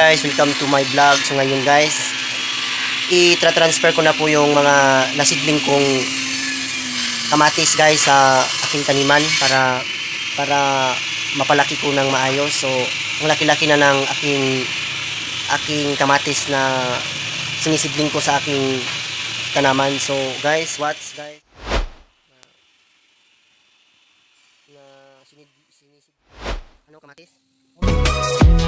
guys, welcome to my vlog. So ngayon guys, i-transfer ko na po yung mga nasidling kong kamatis guys sa aking taniman para mapalaki ko ng maayos. So ang laki-laki na ng aking kamatis na sinisidling ko sa aking tanaman. So guys, watch guys. Ano kamatis?